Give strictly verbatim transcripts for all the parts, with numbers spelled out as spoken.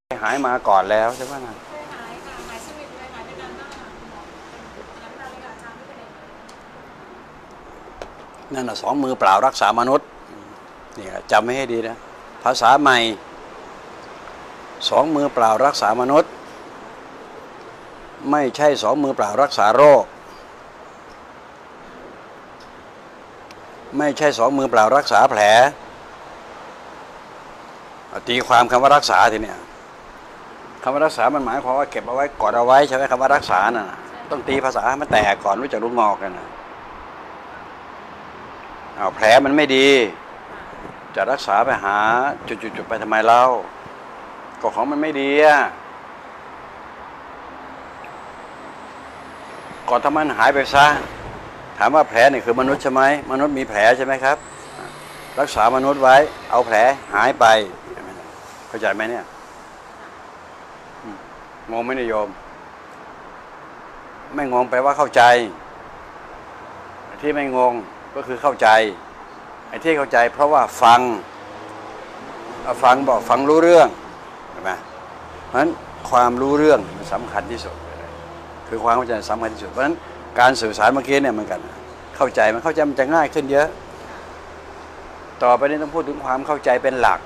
หายมาก่อนแล้วใช่ไหมนะเคยหายค่ะหายสนิทเลยหายไปนานมากคุณหมอหายไปนานเลยค่ะอาจารย์ไม่เป็นไรนั่นน่ะสองมือเปล่ารักษามนุษย์นี่จำไม่ให้ดีนะภาษาใหม่สองมือเปล่ารักษามนุษย์ไม่ใช่สองมือเปล่ารักษาโรคไม่ใช่สองมือเปล่ารักษาแผลตีความคำว่ารักษาทีเนี้ยคำว่ารักษามันหมายความว่าเก็บเอาไว้กอดเอาไว้ใช่ไหมคำว่ารักษาน่ะต้องตีภาษาให้มันแตกก่อนรู้จักลูกงอกกันนะเอาแผลมันไม่ดีจะรักษาไปหาจุดๆไปทำไมเล่าก็ของมันไม่ดีอ่ะก่อนถ้ามันหายไปซะถามว่าแผลนี่คือมนุษย์ใช่ไหมมนุษย์มีแผลใช่ไหมครับรักษามนุษย์ไว้เอาแผลหายไปเข้าใจไหมเนี่ยงงไหมนิยมไม่งงแปลว่าเข้าใจที่ไม่งงก็คือเข้าใจไอ้ที่เข้าใจเพราะว่าฟังฟังบอกฟังรู้เรื่องใช่ไหมเพราะฉะนั้นความรู้เรื่องมันสำคัญที่สุดคือความเข้าใจสำคัญที่สุดเพราะฉะนั้นการสื่อสารเมื่อกี้เนี่ยเหมือนกันเข้าใจมันเข้าใจมันจะง่ายขึ้นเยอะต่อไปนี้ต้องพูดถึงความเข้าใจเป็นหลัก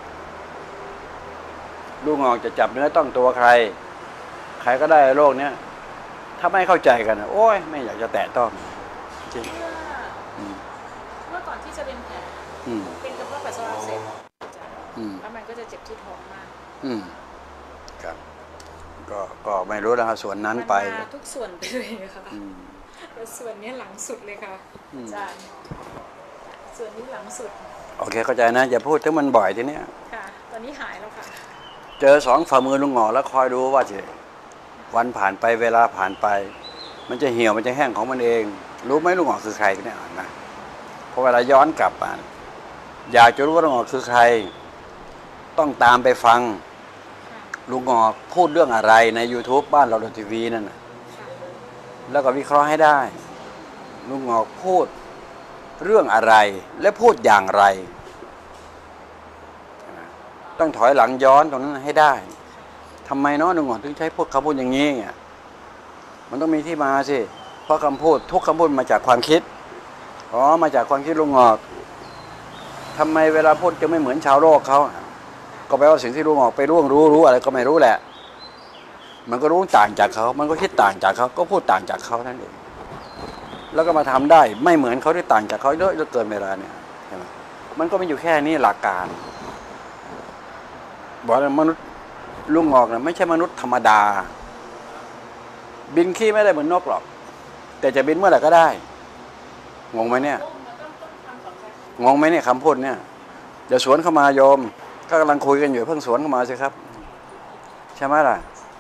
ลูกงอกจะจับเนื้อต้องตัวใครใครก็ได้โลกเนี้ยถ้าไม่เข้าใจกันโอ้ยไม่อยากจะแตะต้องจริงเมื่อก่อนที่จะเป็นแผลเป็นกระเพาะปัสสาวะอักเสบแล้วมันก็จะเจ็บที่ท้องมากอืมครับก็ก็ไม่รู้นะส่วนนั้นไปทุกส่วนไปเลยค่ะแล้วส่วนนี้หลังสุดเลยค่ะอาจารย์ส่วนนี้หลังสุดโอเคเข้าใจนะอย่าพูดถึงมันบ่อยทีเนี้ยค่ะตอนนี้หายแล้วค่ะเจอสองฝ่ามือลุงหงอแล้วคอยดูว่าจะวันผ่านไปเวลาผ่านไปมันจะเหี่ยวมันจะแห้งของมันเองรู้ไหมลุงหงอคือใครเนี่ยนะพอเวลาย้อนกลับมาอยากจะรู้ว่าลุงหงอคือใครต้องตามไปฟังลุงหงอพูดเรื่องอะไรใน YouTube บ้านเราทีวีนั่นนะแล้วก็วิเคราะห์ให้ได้ลุงหงอพูดเรื่องอะไรและพูดอย่างไรต้องถอยหลังย้อนตรงนั้นให้ได้ทำไมเนาะลุงหงอถึงใช้พูดคำพูดอย่างนี้เงี้ยมันต้องมีที่มาสิเพราะคำพูดทุกคำพูดมาจากความคิดอ๋อมาจากความคิดลุงหงอทำไมเวลาพูดจะไม่เหมือนชาวโลกเขาก็แปลว่าสิ่งที่ลุงหงอไปร่วงรู้รู้อะไรก็ไม่รู้แหละมันก็รู้ต่างจากเขามันก็คิดต่างจากเขาก็พูดต่างจากเขานั่นเองแล้วก็มาทำได้ไม่เหมือนเขาที่ต่างจากเขาเยอะเหลือเกินเวลาเนี่ยใช่ไหมมันก็ไม่อยู่แค่นี้หลักการบอกว่ามนุษย์ลุงหงอกนะไม่ใช่มนุษย์ธรรมดาบินขี้ไม่ได้เหมือนนกหรอกแต่จะบินเมื่อไหร่ก็ได้งงไหมเนี่ยงงไหมเนี่ยคำพูดเนี่ยอย่าสวนเข้ามาโยมก็กำลังคุยกันอยู่เพิ่งสวนเข้ามาสิครับใช่ไหมล่ะ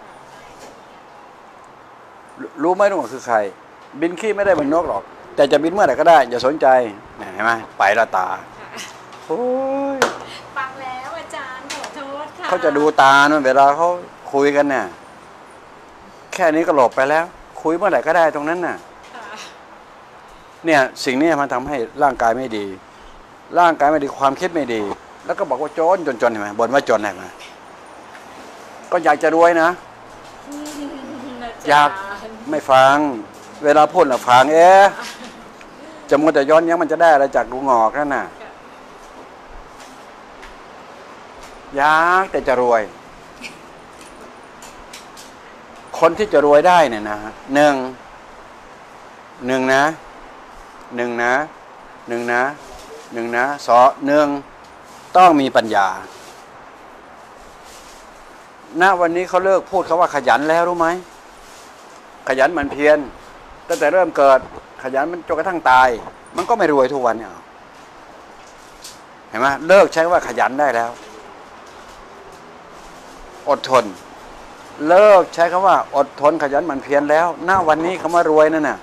รู้ไหมลุงหงอกคือใครบินขี้ไม่ได้เหมือนนกหรอกแต่จะบินเมื่อไหร่ก็ได้อย่าสนใจเห็นไหมไปละตาโอ้ยฟังแล้วอาจารย์ขอโทษค่ะเขาจะดูตาเนาะเวลาเขาคุยกันเนี่ยแค่นี้ก็หลบไปแล้วคุยเมื่อไหร่ก็ได้ตรงนั้นน่ะเนี่ยสิ่งนี้มันทำให้ร่างกายไม่ดีร่างกายไม่ดีความคิดไม่ดีแล้วก็บอกว่าจนจนจนเห็นไหมบ่นว่าจนเห็นไหมก็อยากจะรวยนะอยากไม่ฟังเวลาพูดน่ะฟังเอ๊ะจะมัวแต่ย้อนยังมันจะได้อะไรจากลุงหงอกนั่นน่ะอยากแต่จะรวยคนที่จะรวยได้เนี่ยนะหนึ่งหนึ่งนะหนึ่งนะหนึ่งนะหนึ่งนะสองหนึ่งต้องมีปัญญาณวันนี้เขาเลิกพูดคำว่าขยันแล้วรู้ไหมขยันมันเพียรตั้งแต่เริ่มเกิดขยันมันจนกระทั่งตายมันก็ไม่รวยทุกวันเนี่ยเห็นไหมเลิกใช้ว่าขยันได้แล้วอดทนเลิกใช้คำว่าอดทนขยันหมั่นเพียรแล้วณวันนี้คำว่ารวยนั่นน่ะ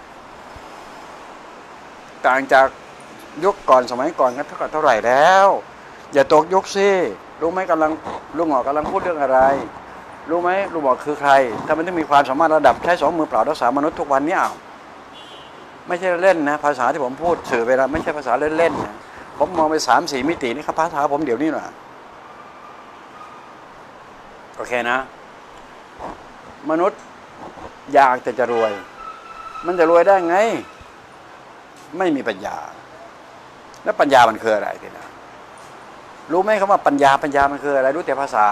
ต่างจากยุคก่อนสมัยก่อนกันเท่ากับเท่าไหร่แล้วอย่าตกยุคสิรู้ไหมกำลังลุงหงอกกำลังพูดเรื่องอะไรรู้ไหมลุงหงอกคือใครถ้ามันต้องมีความสามารถระดับใช้สองมือเปล่ารักษามนุษย์ทุกวันนี้อ้าวไม่ใช่เล่นนะภาษาที่ผมพูดสื่อไปแล้วไม่ใช่ภาษาเล่นๆนะผมมองไปสามสี่มิตินี่ครับภาษาผมเดี๋ยวนี้หน่อยโอเคนะมนุษย์อยากแต่จะรวยมันจะรวยได้ไงไม่มีปัญญาแล้วปัญญามันคืออะไรทีนะรู้ไหมคำว่าปัญญาปัญญามันคืออะไรรู้แต่ภาษา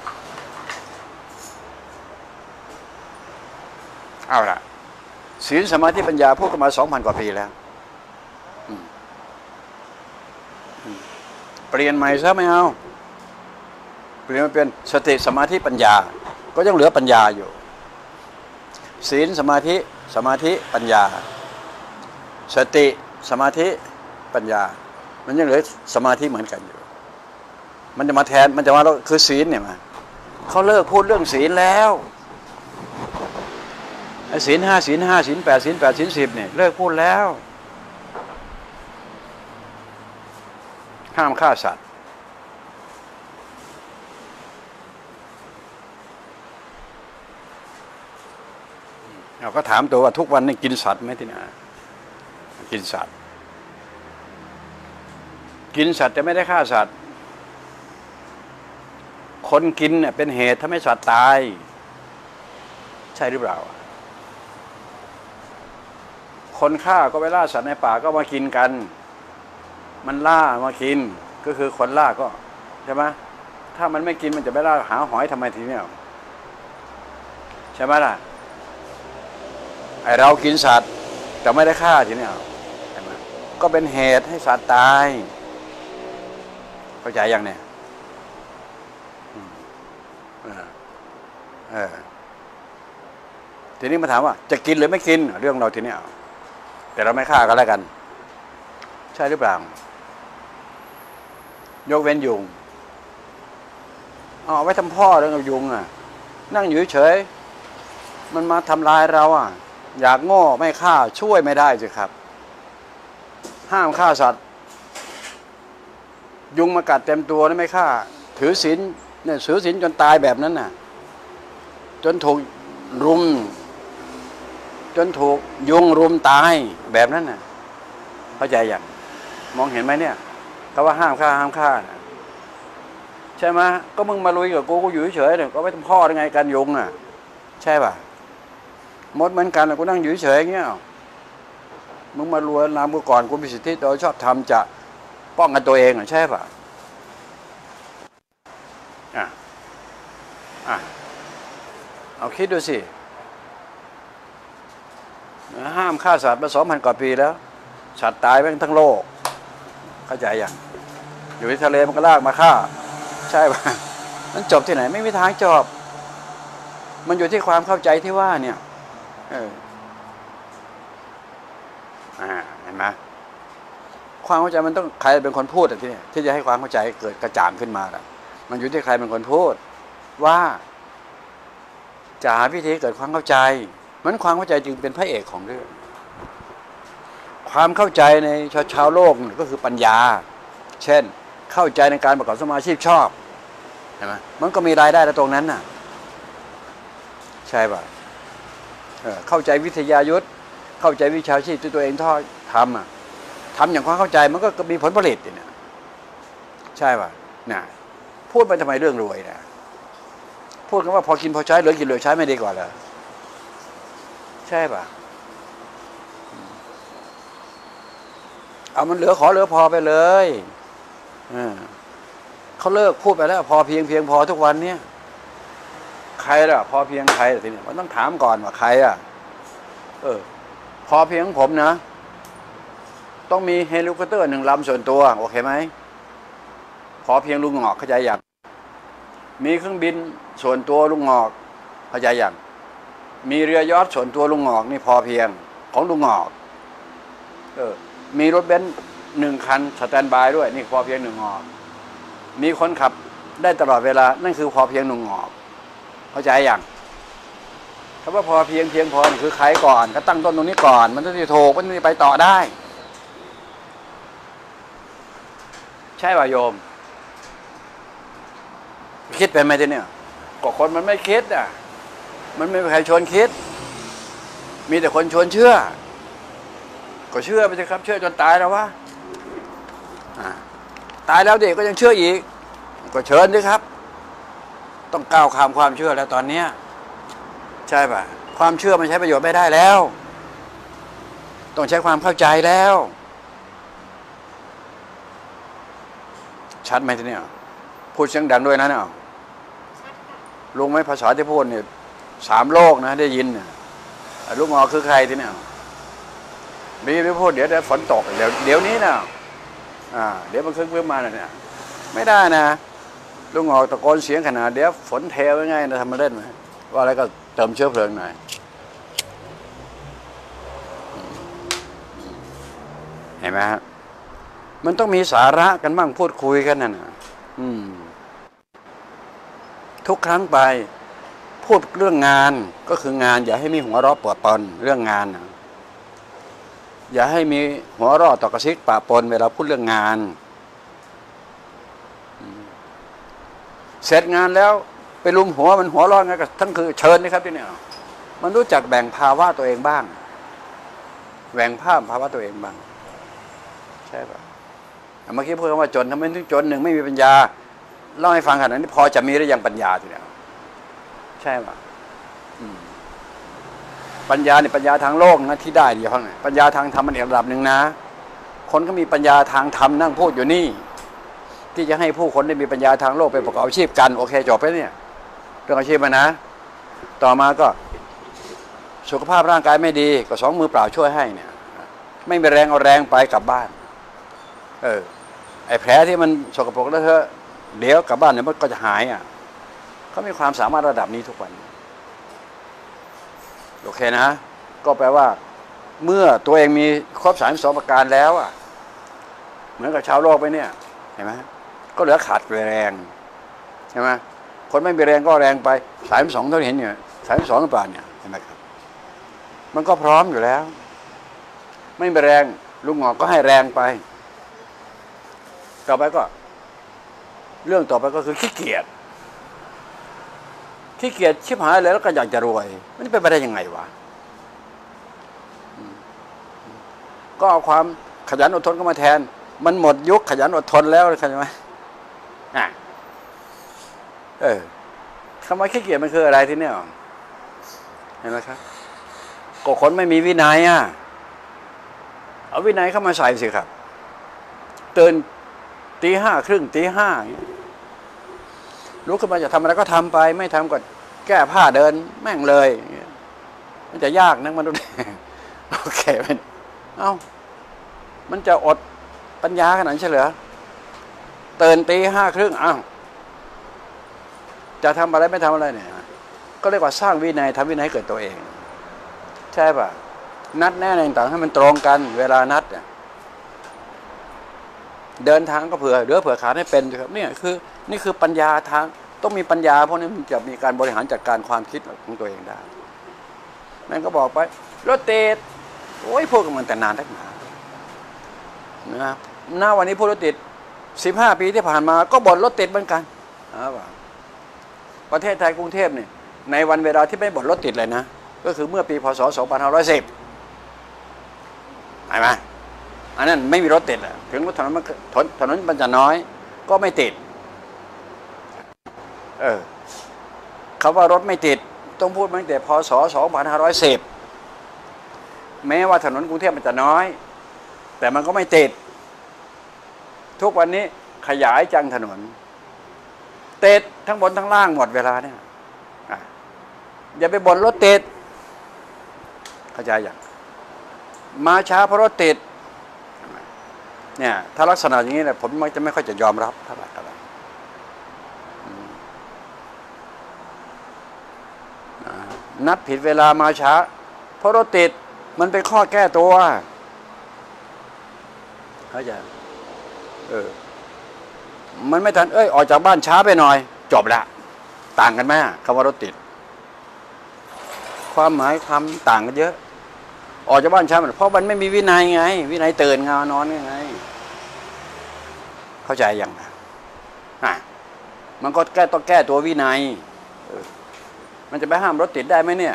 เอาล่ะศีลสมาธิปัญญาพูดกันมาสองพันกว่าปีแล้วเปลี่ยนใหม่ซะไม่เอาเปลี่ยนมาเป็นสติสมาธิปัญญาก็ยังเหลือปัญญาอยู่ศีลสมาธิสมาธิปัญญาสติสมาธิปัญญามันยังเหลือสมาธิเหมือนกันอยู่มันจะมาแทนมันจะมาแล้วคือศีลเนี่ยมาเขาเลิกพูดเรื่องศีลแล้วไอ้ศีลห้าศีลห้าศีลแปดศีลแปดศีลสิบเนี่ยเลิกพูดแล้วห้ามฆ่าสัตว์เราก็ถามตัวว่าทุกวันนี้กินสัตว์ไหมที่ไหนกินสัตว์กินสัตว์แต่ไม่ได้ฆ่าสัตว์คนกินเนี่ยเป็นเหตุทำให้สัตว์ตายใช่หรือเปล่าคนฆ่าก็ไปล่าสัตว์ในป่าก็มากินกันมันล่ามากินก็คือคนล่าก็ใช่ไหมถ้ามันไม่กินมันจะไปล่าหาหอยทำไมทีนี้ใช่ไหมล่ะไอเรากินสัตว์แต่ไม่ได้ฆ่าทีนี้ใช่ไหมก็เป็นเหตุให้สัตว์ตายเข้าใจยังเนี่ยเออทีนี้มาถามว่าจะกินหรือไม่กินเรื่องเราทีนี้แต่เราไม่ฆ่ากันแล้วกันใช่หรือเปล่ายกเว้นยุงเอาไว้ทำพ่อเรื่องยุงอ่ะนั่งอยู่เฉยมันมาทำลายเราอ่ะอยากโง่ไม่ฆ่าช่วยไม่ได้สิครับห้ามฆ่าสัตว์ยุงมากัดเต็มตัวนี่ไม่ฆ่าถือศีลเนี่ยถือศีลจนตายแบบนั้นน่ะจนถูกรุมจนถูกยุงรุมตายแบบนั้นน่ะเข้าใจอย่างมองเห็นไหมเนี่ยคำว่าห้ามฆ่าห้ามฆ่านะใช่ไหมก็มึงมาลุยกับกูกูอยู่เฉยๆเนี่ยก็ไม่ต้องพ่อได้ไงกันยุงอ่ะใช่ป่ะมดเหมือนกันกูนั่งอยู่เฉยๆอย่างเงี้ยมึงมาลวนลามกูก่อนกูมีสิทธิโดยชอบทำจะป้องกันตัวเองอ่ะใช่ป่ะอ่ะอ่ะเอาคิดดูสิห้ามฆ่าสัตว์มาสองพันกว่าปีแล้วสัตว์ตายไปทั้งโลกเข้าใจยังอยู่ในทะเลมันก็ลากมาฆ่าใช่ป่ะมันจบที่ไหนไม่มีทางจบมันอยู่ที่ความเข้าใจที่ว่าเนี่ยเอออ่าเห็นไหมความเข้าใจมันต้องใครเป็นคนพูดอ่ะที่นี่ที่จะให้ความเข้าใจเกิดกระจ่างขึ้นมาอ่ะมันอยู่ที่ใครเป็นคนพูดว่าจะหาวิธีเกิดความเข้าใจมันความเข้าใจจึงเป็นพระเอกของเรื่องความเข้าใจในชาวชาวโลกก็คือปัญญาเช่นเข้าใจในการประกอบสมาชีพชอบใช่ไหมมันก็มีรายได้ในตรงนั้นน่ะใช่ป่ะเออเข้าใจวิทยายุทธเข้าใจวิชาชีพที่ตัวเองทอดทำอ่ะทำอย่างความเข้าใจมันก็มีผลผลิตเนี่ยใช่ป่ะน่ะพูดไปทำไมเรื่องรวยนะพูดกันว่าพอกินพอใช้เหลือกินเหลือใช้ไม่ดีกว่าเหรอใช่ป่ะเอามันเหลือขอเหลือพอไปเลยเออเขาเลิกพูดไปแล้วพอเพียงเพียงพอทุกวันเนี้ยใครล่ะพอเพียงใครทีนี้มันต้องถามก่อนว่าใครอ่ะเออพอเพียงผมนะต้องมีเฮลิคอปเตอร์หนึ่งลำส่วนตัวโอเคไหมพอเพียงลุงหงอกเข้าใจอย่างมีเครื่องบินส่วนตัวลุงหงอกเข้าใจอย่างมีเรือยอชต์ส่วนตัวลุงหงอกนี่พอเพียงของลุงหงอกเออมีรถเบนซ์หนึ่งคันสแตนบายด้วยนี่พอเพียงหนึ่งหงอกมีคนขับได้ตลอดเวลานั่นคือพอเพียงหนึ่งหงอกเข้าใจอย่างคำว่าพอเพียงเพียงพอคือใครก่อนก็ตั้งต้นตรงนี้ก่อนมันต้องที่ถูกมันจะไปต่อได้ใช่ป่ะโยมคิดเป็นไหมทีเนี่ยก็คนมันไม่คิดอ่ะมันไม่มีใครชวนคิดมีแต่คนชวนเชื่อก็เชื่อไปสิครับเชื่อจนตายแล้ววะตายแล้วเด็กก็ยังเชื่ออีกก็เชิญดิครับต้องก้าวข้ามความเชื่อแล้วตอนเนี้ยใช่ป่ะความเชื่อมันใช้ประโยชน์ไม่ได้แล้วต้องใช้ความเข้าใจแล้วชัดไหมทีเนี้ยพูดเสียงดังด้วยนะเนี่ยลุงไหมภาษาที่พูดเนี่ยสามโลกนะได้ยินเนี่ยลุงงอคือใครทีเนี่ยมีไม่พูดเดี๋ยวเดี๋ยวฝนตกเดี๋ยวเดี๋ยวนี้นะอ่าเดี๋ยวมันคึกเพิ่มมาเนี่ยไม่ได้นะลุงงอตะโกนเสียงขนาดเดี๋ยวฝนเทไว้ไงนะทำมาเล่นไหมว่าอะไรก็เติมเชื้อเพลิงหน่อยเห็นไหมฮะมันต้องมีสาระกันบ้างพูดคุยกันน่ะอืมทุกครั้งไปพูดเรื่องงานก็คืองานอย่าให้มีหัวเราะปวดปนเรื่องงานนะอย่าให้มีหัวเราะตอกกระซิกปะปนเวลาพูดเรื่องงานเสร็จงานแล้วไปลุมหัวมันหัวร้อนไงก็ทั้งคือเชิญนะครับที่เนี่ยมันรู้จักแบ่งภาวะตัวเองบ้างแบ่งภาพภาวะตัวเองบ้างใช่ปะเมื่อกี้พูดว่าจนทำไมถึงจนหนึ่งไม่มีปัญญาเล่าให้ฟังขนาดนี้พอจะมีหรือยังปัญญาทีเดียวใช่ปะปัญญาเนี่ยปัญญาทางโลกนะที่ได้เดียวไงปัญญาทางธรรมมันอีกระดับหนึ่งนะคนก็มีปัญญาทางธรรมนั่งพูดอยู่นี่ที่จะให้ผู้คนได้มีปัญญาทางโลกไปประกอบอาชีพกันโอเคจบไปเนี่ยเรื่องอาชีพมานะต่อมาก็สุขภาพร่างกายไม่ดีก็สองมือเปล่าช่วยให้เนี่ยไม่มีแรงเอาแรงไปกลับบ้านเออไอ้แผลที่มันสกปรกแล้วเถอะเดี๋ยวกลับบ้านเนี่ยมันก็จะหายอ่ะเขามีความสามารถระดับนี้ทุกวันโอเคนะก็แปลว่าเมื่อตัวเองมีครบสามสองประการแล้วอ่ะเหมือนกับชาวโลกไปเนี่ยเห็นไหมก็เหลือขาดแรงใช่ไหมคนไม่มีแรงก็แรงไปสามสองเท่าที่เห็นเนี่ยสามสองหรือเปล่าเนี่ยเห็นไหมครับมันก็พร้อมอยู่แล้วไม่มีแรงลุงหงอกก็ให้แรงไปต่อไปก็เรื่องต่อไปก็คือขี้เกียจขี้เกียจชิบหายเลยแล้วก็อยากจะรวยมันเป็นไปได้ยังไงวะก็เอาความขยันอดทนก็มาแทนมันหมดยุคขยันอดทนแล้วเข้าใจไหมอ่ะเออคำว่าขี้เกียจมันคืออะไรที่เนี่ยเห็นไหมครับก็คนไม่มีวินัยอ่ะเอาวินัยเข้ามาใส่สิครับตื่นตีห้าครึ่งตีห้าลุกขึ้นมาจะทำอะไรก็ทำไปไม่ทำก็แก้ผ้าเดินแม่งเลยมันจะยากนักมันดูโอเคมันเอ้ามันจะอดปัญญาขนาดนั้นใช่เหรอตื่นตีห้าครึ่งอ้าวจะทำอะไรไม่ทำอะไรเนี่ยก็เรียกว่าสร้างวินัยทำวินัยให้เกิดตัวเองใช่ป่ะนัดแน่อะไรต่างๆให้มันตรงกันเวลานัดเนี่ยเดินทางก็เผื่อเดือเผื่อขาดให้เป็นครับเนี่ยคือนี่คือปัญญาทางต้องมีปัญญาเพราะนี้มันจะมีการบริหารจัดการความคิดของตัวเองได้นั่นก็บอกไปรถติดโอ้ยพูดกันมันแต่นานทักหนานะหน้าวันนี้พูดรถติดสิบห้าปีที่ผ่านมาก็บ่นรถติดเหมือนกันประเทศไทยกรุงเทพเนี่ยในวันเวลาที่ไม่บ่นรถติดเลยนะก็คือเมื่อปีพศสองพันห้าร้อยสิบเห็นไหมอันนั้นไม่มีรถติดอ่ะถึงถนนมันถนนมันจะน้อยก็ไม่ติดเออคำว่ารถไม่ติดต้องพูดมาตั้งแต่พศสองพันห้าร้อยสิบแม้ว่าถนนกรุงเทพมันจะน้อยแต่มันก็ไม่ติดทุกวันนี้ขยายจังถนนติดทั้งบนทั้งล่างหมดเวลาเนี่ยอย่าไปบ่นรถติดเข้าใจอย่างมาช้าเพราะรถติดเนี่ยถ้าลักษณะอย่างนี้เนี่ยผมมักจะไม่ค่อยจะยอมรับเท่าไหร่อะไรนัดผิดเวลามาช้าเพราะรถติดมันเป็นข้อแก้ตัวเข้าใจเออมันไม่ทันเอ้ยออกจากบ้านช้าไปหน่อยจบละต่างกันไหมคำว่ารถติดความหมายคำต่างกันเยอะออกจากบ้านช้าเพราะมันไม่มีวินัยไงวินัยตื่นงานอนไงเข้าใจยังอ่ะมันก็แก้ต้องแก้ตัววินัยมันจะไปห้ามรถติดได้ไหมเนี่ย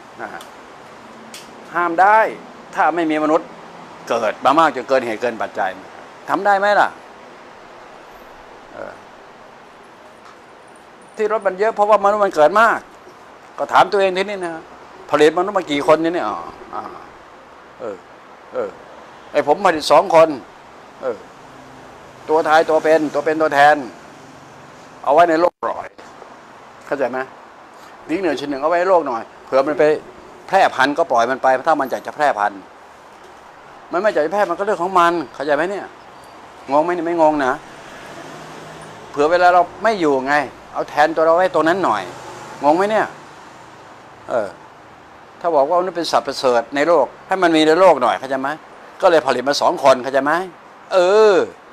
ห้ามได้ถ้าไม่มีมนุษย์เกิดมามากจนเกินเหตุเกินปัจจัยทำได้ไหมล่ะที่รถมันเยอะเพราะว่ามนุษย์มันเกิดมากก็ถามตัวเองทีนี้นะผลิตมนุษย์มากี่คนเนี่ยอ๋ออ่าเออเออไอผมผลิตสองคนเออตัวท้ายตัวเป็นตัวเป็นตัวแทนเอาไว้ในโลกปล่อยเข้าใจไหมดิ้งหนึ่งชิ้นหนึ่งเอาไว้ในโลกหน่อยเผื่อมันไปแพร่พันธุ์ก็ปล่อยมันไปถ้ามันอยากจะแพร่พันธุ์มันไม่อยากจะแพร่มันก็เรื่องของมันเข้าใจไหมเนี่ยงงไหมเนี่ยไม่งงนะเผื่อเวลาเราไม่อยู่ไงเอาแทนตัวเราไว้ตัวนั้นหน่อยงงไหมเนี่ยเออถ้าบอกว่ามันเป็นสัตว์ประเสริฐในโลกให้มันมีในโลกหน่อยเข้าใจไหมก็เลยผลิตมาสองคนเข้าใจไหมเออ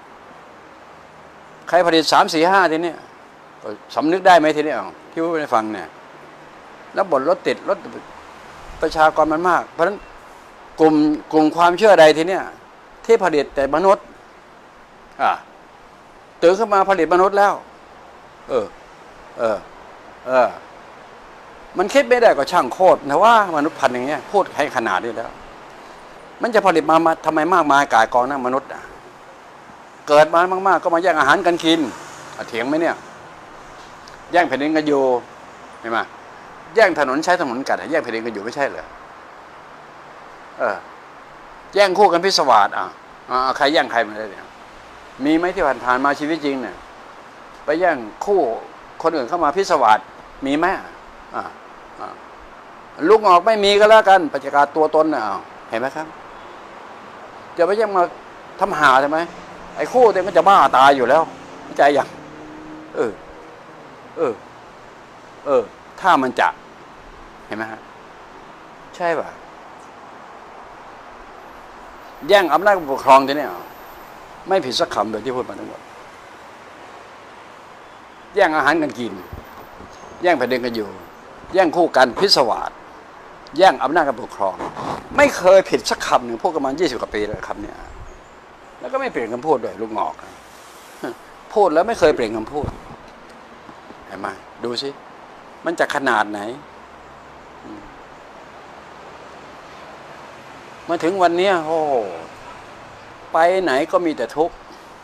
ใครผลิตสามสี่ห้าทีนี้สำนึกได้ไหมทีนี้ที่พูดให้ฟังเนี่ยแล้วบ่นรถติดรถประชากรมันมากเพราะฉะนั้นกลุ่มกลุ่มความเชื่อใดทีเนี้ยที่ผลิตแต่มนุษย์อ่ะตื่นขึ้นมาผลิตมนุษย์แล้วเออเออเออมันคิดไม่ได้ก็ช่างโคตรนะว่ามนุษย์พันธุ์อย่างเงี้ยพูดให้ขนาดนี้แล้วมันจะผลิตมาทำไมมากมายกายกองนะมนุษย์อ่ะเกิดมามากๆก็มาแย่งอาหารกันกินเถียงไหมเนี่ยแย่งแผ่นดินกันอยู่เห็นไหมแย่งถนนใช้ถนนกันแย่งแผ่นดินกันอยู่ไม่ใช่เหรอเออแย่งคู่กันพิศวาสอ่ะอ่าใครแย่งใครมาได้เนี่ยมีไหมที่ผ่านๆมาชีวิตจริงเนี่ยไปแย่งคู่คนอื่นเข้ามาพิศวาสมีไหมอ่าอ่าลูกออกไม่มีก็แล้วกันปัจจัยตัวตนน่ะเห็นไหมครับจะไปแย่งมาทำหาใช่ไหมไอ้คู่เต็มก็จะบ้าตายอยู่แล้วใจอย่างเออเออเออถ้ามันจะเห็นไหมฮะใช่ป่ะแย่งอำนาจปกครองทีนี้ไม่ผิดสักคำเลยที่พูดมาทั้งหมดแย่งอาหารกันกินแย่งแผ่นดินกันอยู่แย่งคู่กันพิศวาสแย่งอำนาจการปกครองไม่เคยผิดสักคำหนึ่งพูดกันมายี่สิบกว่าปีเลยคำเนี้ยแล้วก็ไม่เปลี่ยนคำพูดด้วยลูกงอกพูดแล้วไม่เคยเปลี่ยนคำพูดเห็นไหมดูสิมันจะขนาดไหนมาถึงวันนี้โอ้ไปไหนก็มีแต่ทุกข์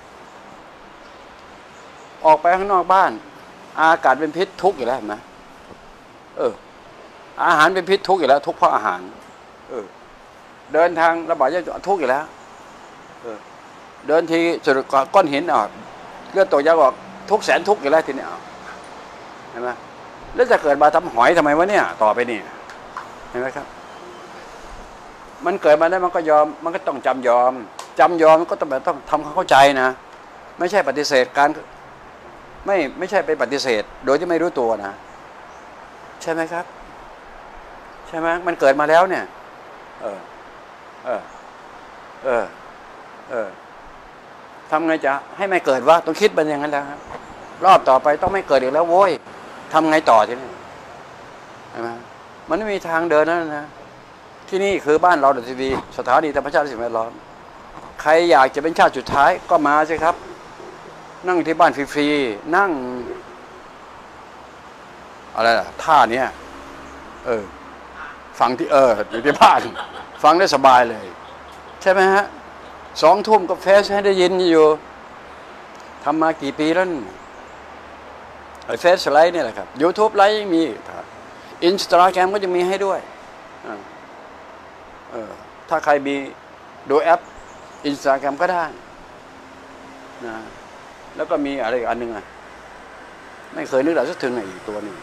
ออกไปข้างนอกบ้านอากาศเป็นพิษทุกข์อยู่แล้วเห็นไหมเอออาหารเป็นพิษทุกข์อยู่แล้วทุกข์เพราะอาหารเออเดินทางระบาดจะทุกข์อยู่แล้วเออเดินทีสุดก้อนหินออกเลือดตกยางออกทุกแสนทุกข์อยู่แล้วทีนี้เห็นไหมแล้วจะเกิดมาทำหอยทำไมวะเนี่ยต่อไปนี่เห็นไหมครับมันเกิดมาได้มันก็ยอมมันก็ต้องจำยอมจำยอมมันก็ต้องแบบต้องทำความเข้าใจนะไม่ใช่ปฏิเสธการไม่ไม่ใช่ไปปฏิเสธโดยที่ไม่รู้ตัวนะใช่ไหมครับใช่ไหมมันเกิดมาแล้วเนี่ยเออเออเออเออทำไงจะให้ไม่เกิดวะต้องคิดเป็นอย่างนั้นแล้วครับรอบต่อไปต้องไม่เกิดอีกแล้วโว้ยทำไงต่อทีนี้ใช่ไหมมันไม่มีทางเดินนั่นนะที่นี่คือบ้านเราเดอะทีวีสถานีธรรมชาติสิ่งแวดล้อมใครอยากจะเป็นชาติสุดท้ายก็มาสิครับนั่งที่บ้านฟรีๆนั่งอะไรล่ะท่าเนี้ยเออฟังที่เอออยู่ที่บ้านฟังได้สบายเลยใช่ไหมฮะสองทุ่มก็เฟซให้ได้ยินอยู่ทำมากี่ปีแล้วไอ้เฟซไลฟ์เนี่ยแหละครับ YouTube ไลฟ์ยังมีครับอินสตาแกรมก็จะมีให้ด้วยเออถ้าใครมีดูแอปอินสตาแกรมก็ได้นะแล้วก็มีอะไรอีกอันหนึ่งอ่ะไม่เคยนึกได้สักถึงไหนอีกตัวนึง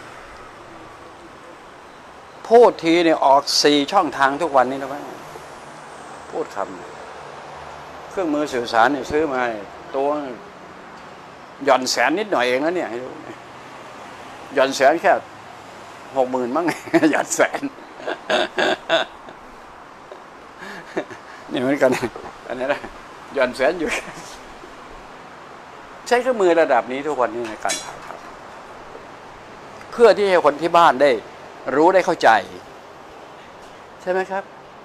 พูดทีเนี่ยออกสี่ช่องทางทุกวันนี้นะว่าพูดคำเครื่องมือสื่อสารเนี่ยซื้อมาตัวหย่อนแสนนิดหน่อยเองนะเนี่ยให้ดูหย่อนแสนแค่หกหมื่นมั้งหย่อนแสนนี่เหมือนกันอันนี้นะหย่อนแสนอยู่ใช้เครื่องมือระดับนี้ทุกวันนี้ในการถ่ายทำเพื่อที่ให้คนที่บ้านได้รู้ได้เข้าใจใช่ไหมครับ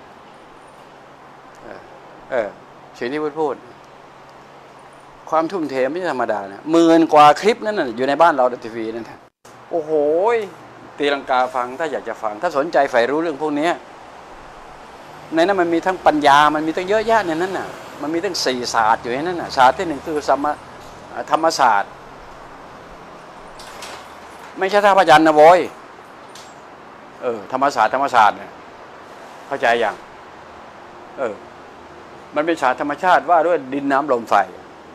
เออเออสิ่งที่พูดพูดความทุ่มเทไม่ธรรมดานะหมื่นกว่าคลิปนั่นน่ะอยู่ในบ้านเราทีวีนั่นนะโอ้โหตีลังกาฟังถ้าอยากจะฟังถ้าสนใจใฝ่รู้เรื่องพวกนี้ในนั้นมันมีทั้งปัญญามันมีทั้งเยอะแยะในนั้นน่ะมันมีทั้งสี่ศาสตร์อยู่ในนั้นน่ะศาสตร์ที่หนึ่งคือสมธรรมศาสตร์ไม่ใช่ท่าพระจันทร์นะโว้ยเออธรรมศาสตร์ธรรมศาสตร์เนี่ยเข้าใจยังเออมันเป็นศาสตร์ธรรมชาติว่าด้วยดินน้ำลมไฟ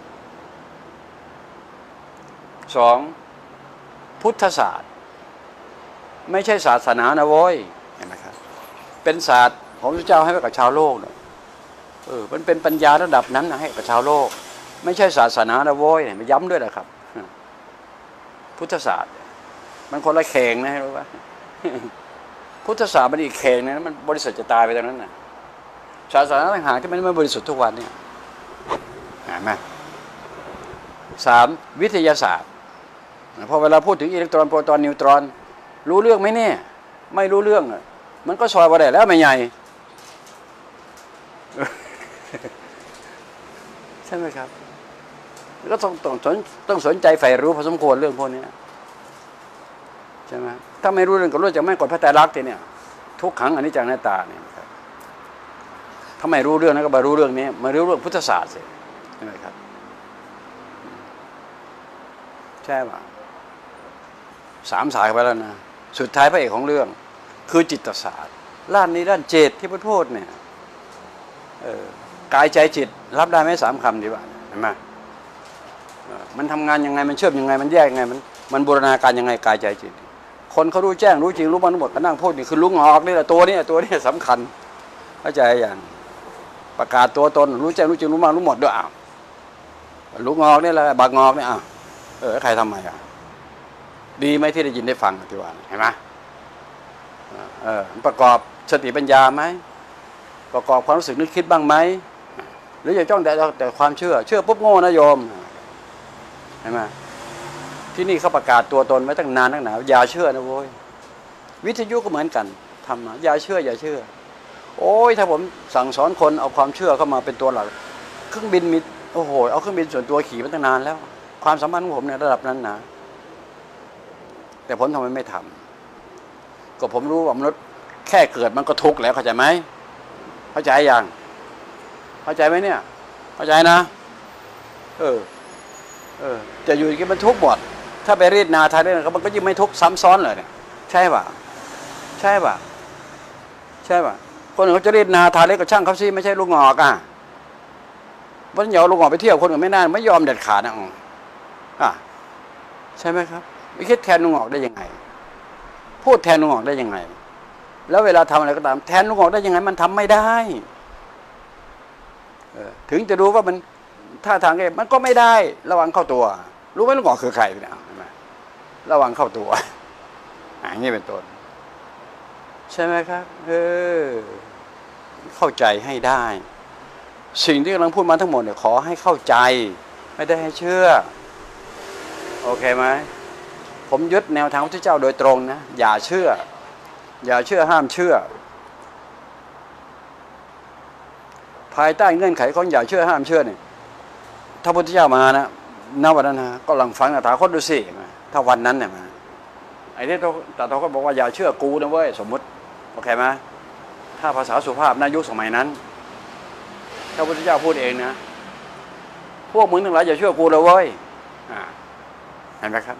สองพุทธศาสตร์ไม่ใช่ศาสนานะโว้ยเห็นไหมครับเป็นศาสตร์ของพระเจ้าให้กับชาวโลกนะเออมันเป็นปัญญาระดับนั้นนะให้กับชาวโลกไม่ใช่ศาสนานะโว้ยเนี่ยย้ำด้วยนะครับพุทธศาสตร์มันคนละเข่งนะรู้ปะพุทธศาสตร์มันอีกเข่งนะมันบริสุทธิ์จะตายไปตรงนั้นนะศาสนาต่างหากที่มันไม่บริสุทธิ์ทุกวันเนี่ยเห็นไหมสามวิทยาศาสตร์พอเวลาพูดถึงอิเล็กตรอนโปรตอนนิวตรอนรู้เรื่องไหมเนี่ยไม่รู้เรื่องอ่ะมันก็ซอยว่าได้แล้วไม่ใหญ่ใช่ไหมครับก็ต้องต้องสนต้องสนใจใฝ่รู้พอสมควรเรื่องพวกนี้ใช่ไหมถ้าไม่รู้เรื่องก็รู้จะไม่กดพระไตรลักษณ์ทีเนี่ยทุกขังอนิจจังอนัตตาเนี่ยครับถ้าไม่รู้เรื่องนั้นก็มารู้เรื่องนี้มารู้เรื่องพุทธศาสตร์สิใช่ไหมครับใช่ป่ะสามสายไปแล้วนะสุดท้ายพระเอกของเรื่องคือจิตศาสตร์ด้านนี้ด้านเจตที่พุทธพูดเนี่ยเออกายใจจิตรับได้ไหมสามคำดีกว่าเห็นไหมมันทำงานยังไงมันเชื่อมยังไงมันแยกยังไงมันมันบูรณาการยังไงกายใจจิตคนเขารู้แจ้งรู้จริงรู้มันทั้งหมดก็นั่งพูดนี่คือลุงออกนี่แหละตัวนี้ตัวนี้สำคัญเข้าใจอย่างประกาศตัวตนรู้แจ้งรู้จริงรู้มันรู้หมดด้วยอ้าวลุงออกนี่แหละบากงอกนี่อ้าวเออใครทำไมอ่ะดีไหมที่ได้ยินได้ฟังที่ว่าเห็นไหมเออประกอบสติปัญญาไหมประกอบความรู้สึกนึกคิดบ้างไหมหรืออย่าจ้องแต่แต่ความเชื่อเชื่อปุ๊บโง่นะโยมเห็นไหมที่นี่เขาประกาศตัวตนไว้ตั้งนานตั้งหนาอย่าเชื่อนะโว้ยวิทยุก็เหมือนกันทำมาอย่าเชื่ออย่าเชื่อโอ้ยถ้าผมสั่งสอนคนเอาความเชื่อเข้ามาเป็นตัวหลักเครื่องบินมีโอ้โหเอาเครื่องบินส่วนตัวขี่มาตั้งนานแล้วความสัมพันธ์ของผมเนี่ยระดับนั้นนะแต่ผมทำไมไม่ทำก็ผมรู้ว่ามนุษย์แค่เกิดมันก็ทุกข์แล้วเข้าใจไหมเข้าใจยังเข้าใจไหมเนี่ยเข้าใจนะเออเออจะอยู่กันมันทุกข์หมดถ้าไปรีดนาทาเรื่องมันก็ยิ่งไม่ทุกข์ซ้ำซ้อนเลยเนี่ยใช่ป่ะใช่ป่ะใช่ป่ะคนอื่นเขาจะรีดนาทาเล็กกับช่างเขาซิไม่ใช่ลูกงอกอ่ะวันเหยาลูกงอกไปเที่ยวคนอื่นไม่น่าไม่ยอมเด็ดขาดนะอ่ะใช่ไหมครับไม่คิดแทนลุงออกได้ยังไงพูดแทนลุงออกได้ยังไงแล้วเวลาทำอะไรก็ตามแทนลุงออกได้ยังไงมันทำไม่ได้ถึงจะรู้ว่ามันท่าทางไงมันก็ไม่ได้ระวังเข้าตัวรู้ไหมลุงออกคือใครเนี่ยระวังเข้าตัวอย่างนี้เป็นต้นใช่ไหมครับเออเข้าใจให้ได้สิ่งที่กำลังพูดมาทั้งหมดเนี่ยขอให้เข้าใจไม่ได้ให้เชื่อโอเคไหมผมยึดแนวทางพระพุทธเจ้าโดยตรงนะอย่าเชื่ออย่าเชื่อห้ามเชื่อภายใต้เงื่อนไขของอย่าเชื่อห้ามเชื่อเนี่ยถ้าพระพุทธเจ้ามานะณวันนั้นนะก็ลองฟังตถาคตดูสิถ้าวันนั้นเนี่ยมาไอ้ที่ตถาคตบอกว่าอย่าเชื่อกูนะเว้ยสมมติโอเคไหมถ้าภาษาสุภาพในยุคสมัยนั้นถ้าพระพุทธเจ้าพูดเองนะพวกมึงทั้งหลายอย่าเชื่อกูเลยเว้ยอ่าเห็นไหมครับ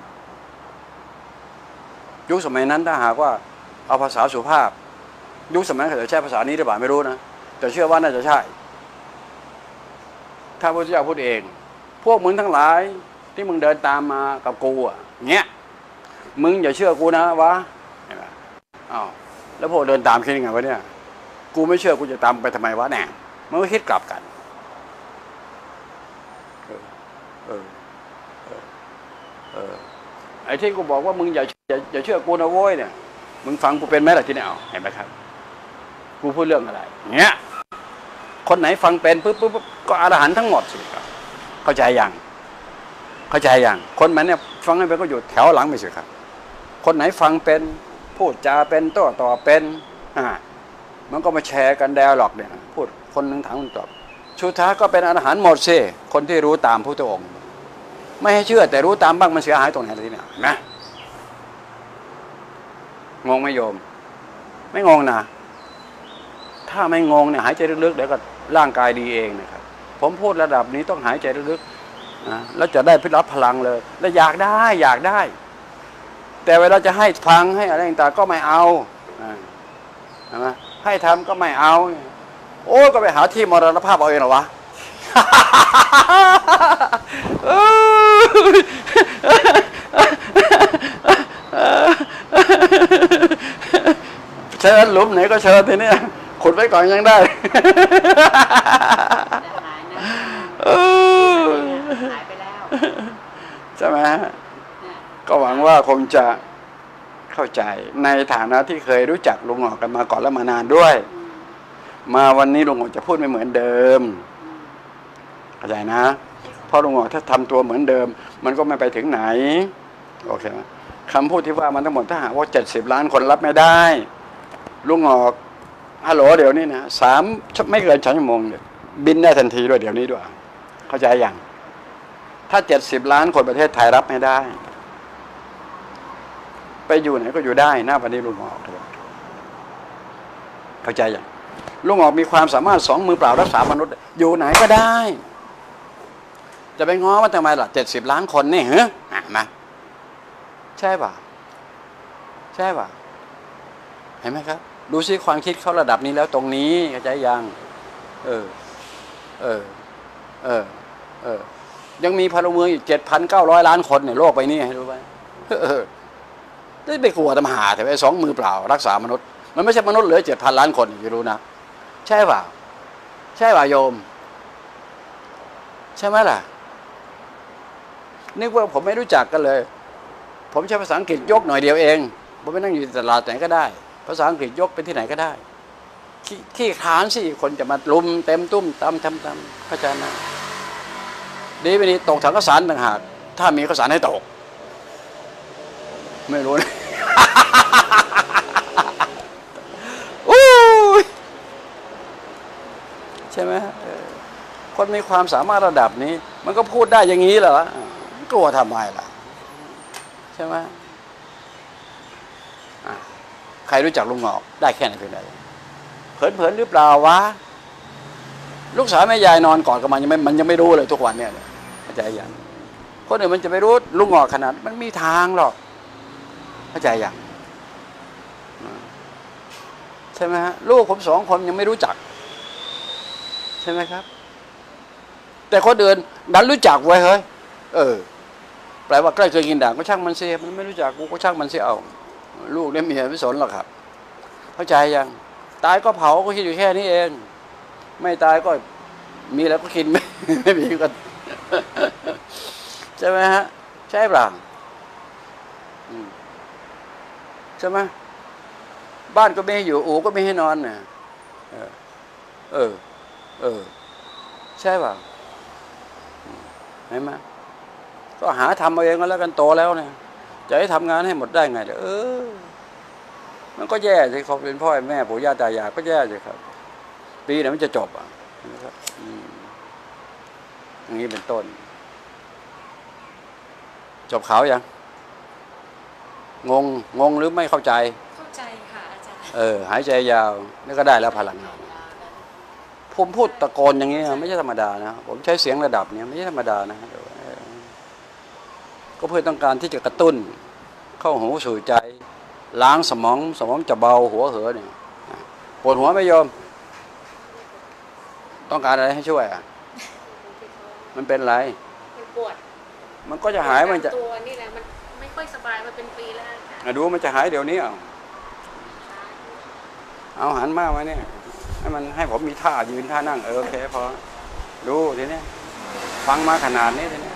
ยุคสมัยนั้นถ้าหากว่าเอาภาษาสุภาพยุคสมัยนั้นเขาจะใช้ภาษานี้หรือเปล่าไม่รู้นะแต่เชื่อว่าน่าจะใช่ถ้าพระพุทธเจ้าพูดเองพวกมึงทั้งหลายที่มึงเดินตามมากับกูอ่ะเงี้ยมึงอย่าเชื่อกูนะวะเห็นไหมอ้าวแล้วพวกเดินตามคิดยังไงวะเนี่ยกูไม่เชื่อกูจะตามไปทำไมวะแน่มันก็คิดกลับกันเออเออเออเออไอ้ที่กูบอกว่ามึงอย่าอย่าอย่าเชื่อกูนะโว้ยเนี่ยมึงฟังกูเป็นไหมล่ะที่เนี่ยเอาเห็นไหมครับกูพูดเรื่องอะไรเงี้ยคนไหนฟังเป็นปุ๊บปุ๊บก็อรหันต์ทั้งหมดสิครับเข้าใจยังเข้าใจยังคนมันเนี่ยฟังให้เป็นก็อยู่แถวหลังไปสิครับคนไหนฟังเป็นพูดจาเป็นโต้ตอบเป็นอ่ามันก็มาแชร์กันแดวหรอกเนี่ยพูดคนหนึ่งถามคนตอบสุดท้ายก็เป็นอรหันต์หมดสิคนที่รู้ตามพระองค์ไม่ให้เชื่อแต่รู้ตามบ้างมันเสียหายตรงไหนทีเนี่ยนะงงไหมโยมไม่งงนะถ้าไม่งงเนี่ยหายใจลึกๆเดี๋ยวก็ร่างกายดีเองนะครับผมพูดระดับนี้ต้องหายใจลึกๆนะแล้วจะได้พิรับพลังเลยแล้วอยากได้อยากได้แต่เวลาจะให้ฟังให้อะไรต่างๆก็ไม่เอาใช่ไหมให้ทำก็ไม่เอาโอ้ก็ไปหาที่มรณภาพเอาเองเหรอวะเชิญหลุมไหนก็เชิญทีนี้ขุดไว้ก่อนยังได้หายไปแล้วใช่ไหมก็หวังว่าคงจะเข้าใจในฐานะที่เคยรู้จักลุงหงอกกันมาก่อนแล้วมานานด้วยมาวันนี้ลุงหงอกจะพูดไม่เหมือนเดิมเข้าใจนะเพราะลุงหงอกถ้าทำตัวเหมือนเดิมมันก็ไม่ไปถึงไหนโอเคไหมคำพูดที่ว่ามันทั้งหมดถ้าหากว่าเจ็ดสิบล้านคนรับไม่ได้ลุงหงอกฮัลโหลเดี๋ยวนี้นะสามไม่เกินชั่วโมงเดียวบินได้ทันทีด้วยเดี๋ยวนี้ด้วยเข้าใจอย่างถ้าเจ็ดสิบล้านคนประเทศไทยรับไม่ได้ไปอยู่ไหนก็อยู่ได้หน้าวันนี้ลุงหงอกเข้าใจอย่างลุงหงอกมีความสามารถสองมือเปล่ารักษามนุษย์อยู่ไหนก็ได้จะไปง้อว่าทำไมล่ะเจ็ดสิบล้านคนนี่เหรอมาใช่ป่ะใช่ป่ะเห็นไหมครับดูซิความคิดเขาระดับนี้แล้วตรงนี้เข้าใจยังเออเออเออเออยังมีพลเมืองอีกเจ็ดพันเก้าร้อยล้านคนในโลกใบนี้ให้รู้ไหมเออได้ไปกลัวทำหาแต่ไปสองมือเปล่ารักษามนุษย์มันไม่ใช่มนุษย์เหลือเจ็ดพันล้านคนอย่ารู้นะใช่ป่ะใช่ป่ะโยมใช่ไหมล่ะนึกว่าผมไม่รู้จักกันเลยผมใช้ภาษาอังกฤษยกหน่อยเดียวเองผมไปนั่งอยู่ตลาดไหนก็ได้ภาษาอังกฤษยกเป็นที่ไหนก็ได้ขี้ขานสิคนจะมาลุมเต็มตุ้มตำทำตำเข้าใจไหมดีไปนี้ตกถังข้าวสารต่างหากถ้ามีข้าวสารให้ตกไม่รู้นะใช่ไหมคนมีความสามารถระดับนี้มันก็พูดได้อย่างนี้เหรอกลัวทำไมล่ะใช่ไหมใครรู้จักลุงหงอกได้แค่ไหนเพียงใดเผินเผินหรือเปล่าวะลูกสาวแม่ยายนอนกอดกันมันยังไม่มันยังไม่รู้เลยทุกวันเนี่ยเข้าใจยังคนอื่นมันจะไม่รู้ลุงหงอกขนาดมันมีทางหรอกเข้าใจยังใช่ไหมฮะลูกผมสองคนยังไม่รู้จักใช่ไหมครับแต่คนอื่นดันรู้จักไว้เฮ้ยเออแปลว่าใกล้เคยกินด่างก็ช่างมันเสียมันไม่รู้จักกูก็ช่างมันเสียเอาลูกเนี่ยเมียไม่สนหรอกครับเข้าใจยังตายก็เผาก็คิดอยู่แค่นี้เองไม่ตายก็มีแล้วก็กินไม่ไม่มีก็ใช่ไหมฮะใช่เปล่าใช่ไหมบ้านก็ไม่ให้อยู่อู่ก็ไม่ให้นอนเนี่ยเออเออเออใช่เปล่าเห็นไหมก็หาทำเอาเองก็แล้วกันโตแล้วเนี่ยจะให้ทำงานให้หมดได้ไงเออมันก็แย่สิเขาเป็นพ่อแม่ปู่ย่าตายายก็แย่สิครับปีไหนมันจะจบอ่ะนะครับอย่างนี้เป็นต้นจบเขายังงงงงหรือไม่เข้าใจเข้าใจค่ะอาจารย์เออหายใจยาวนี่ก็ได้แล้วพลังงานผมพูดตะโกนอย่างนี้ไม่ใช่ธรรมดานะผมใช้เสียงระดับนี้ไม่ใช่ธรรมดานะก็เพื่อต้องการที่จะกระตุ้นเข้าหูสู่ใจล้างสมองสมองจะเบาหัวเหอเนี่ยปวดหัวไม่ยอมต้องการอะไรให้ช่วยอ่ะมันเป็นไรมันปวดมันก็จะหายมันจะตัวนี่แหละมันไม่ค่อยสบายมาเป็นปีแล้วดูมันจะหายเดี๋ยวนี้เอาเอาหันมากมาเนี่ยให้มันให้ผมมีท่ายืนท่านั่งเออโอเคพอดูทีนี้ฟังมาขนาดนี้ทีนี้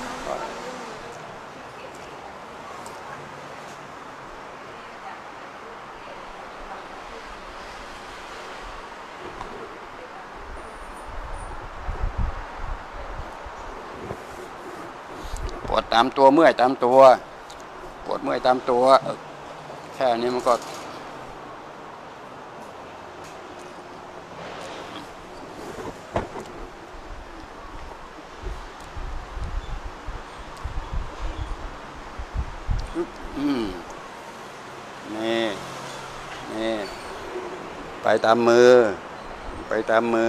ปวดตามตัวเมื่อยตามตัวปวดเมื่อยตามตัวแค่นี้มันก็อืมนี่นี่ไปตามมือไปตามมือ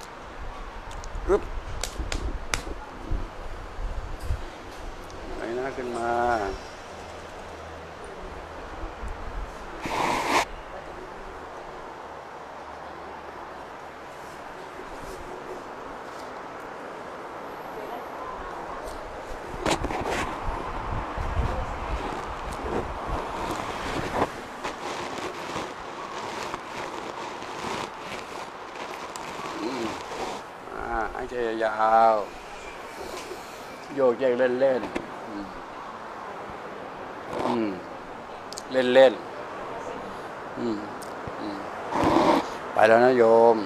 อึ๊บไปนะยาวโยกเยกเล่นเล่นอืมเล่นเล่นอืมอืมไปแล้วนะโยม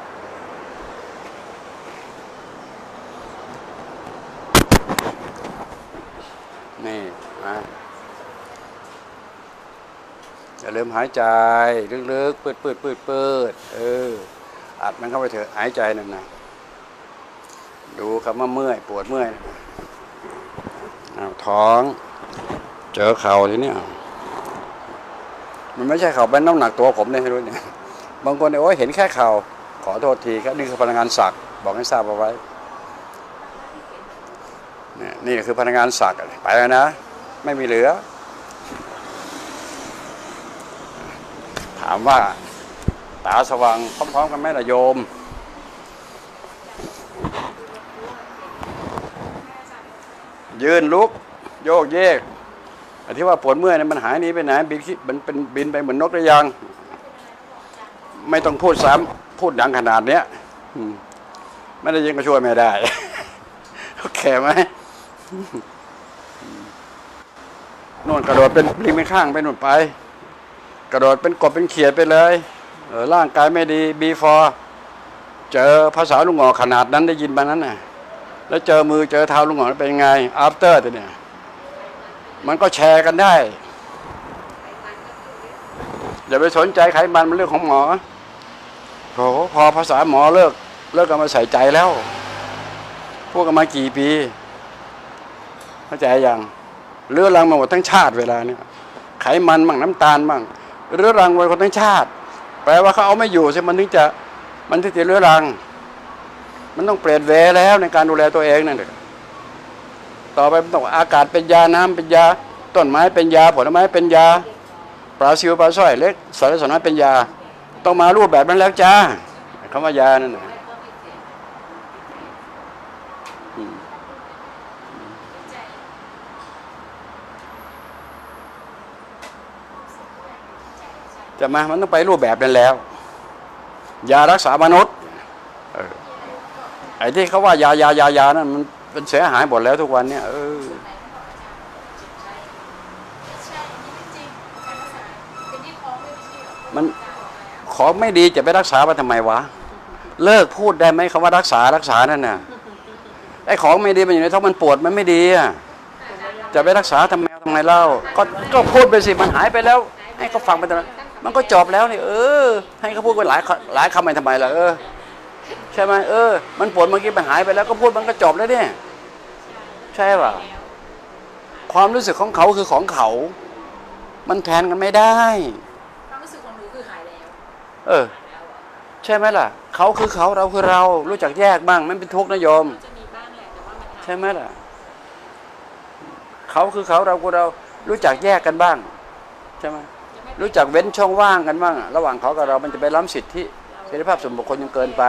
นี่นะอย่าลืมหายใจลึกๆปืดปืดปืดปืดเอออัดมันเข้าไปเถอะหายใจนั่นนะดูคำว่าเมื่อยปวดเมื่อยเอาท้องเจอเข่าทีนี้มันไม่ใช่เข่าเป็นน้ำหนักตัวผมเลยไม่รู้เนี่ยบางคนเนี่ยโอ้ยเห็นแค่เข่าขอโทษทีครับนี่คือพลังงานศักดิ์บอกให้ทราบเอาไว้นี่นี่คือพลังงานศักดิ์ไปแล้วนะไม่มีเหลือถามว่าตาสว่างพร้อมๆกันไหมล่ะโยมยืนลุกโยกเยกไอ้ที่ว่าปวดเมื่อยเนี่ยมันหายหนีไปไหนบินมันเป็นบินไปเหมือนนกหรือยังไม่ต้องพูดซ้ำพูดดังขนาดเนี้ยไม่ได้ยินก็ช่วยไม่ได้โอเคไหมโน่นกระโดดเป็นลิงไปข้างไปโน่นไปกระโดดเป็นกบเป็นเขียดไปเลยเออร่างกายไม่ดี before เจอภาษาลุงหงอขนาดนั้นได้ยินมานั้นน่ะแล้วเจอมือเจอเท้าลุงหงอเป็นไง after ตัวเนี่ยมันก็แชร์กันได้อย่าไปสนใจไขมันมันเรื่องของหมอโหพอภาษาหมอเลิกเลิกกันมาใส่ใจแล้วพูดกันมากี่ปีเข้าใจยังเรื้อรังมาหมดทั้งชาติเวลาเนี่ยไขมันบ้างน้ำตาลบ้างเรื้อรังไว้คนทั้งชาติแปลว่าเขาเอาไม่อยู่ใช่มันถึงจะมันถึงจะเรื้อรังมันต้องเปลี่ยนเวแล้วในการดูแลตัวเองนั่นเองต่อไปต้องอากาศเป็นยาน้ำเป็นยาต้นไม้เป็นยาผลไม้เป็นยาปลาซิวปลาสร้อยเล็กสารสนเป็นยาต้องมารูปแบบนั้นแล้วจ้าคำว่ายานั่นนะจะมามันต้องไปรูปแบบนั้นแล้วยารักษามนุษย์ไอ้ที่เขาว่ายายายายานั่นมันเป็นเสียหายหมดแล้วทุกวันเนี่ยเออมันของไม่ดีจะไปรักษาไปทำไมวะเลิกพูดได้ไหมคำว่ารักษารักษานั่นน่ะไอ้ของไม่ดีมันอยู่ในท้องมันปวดมันไม่ดีอ่ะจะไปรักษาทำไมทำไมเล่าก็ก็พูดไปสิมันหายไปแล้วให้เขาฟังไปตอนนั้นมันก็จบแล้วนี่เออให้เขาพูดไปหลายหลายคำไปทำไมล่ะเออใช่ไหมเออมันปวดเมื่อกี้มันหายไปแล้วก็พูดมันก็จบแล้วเนี่ยใช่ป่ะความรู้สึกของเขาคือของเขามันแทนกันไม่ได้ความรู้สึกของหนูคือหายแล้วเออใช่ไหมล่ะเขาคือเขาเราคือเรารู้จักแยกบ้างมันเป็นทุกข์นะโยมใช่ไหมล่ะเขาคือเขาเราคือเรารู้จักแยกกันบ้างใช่ไหมรู้จักเว้นช่องว่างกันบ้างระหว่างเขากับเรามันจะไปล้ำสิทธิเสรีภาพส่วนบุคคลยังเกินไป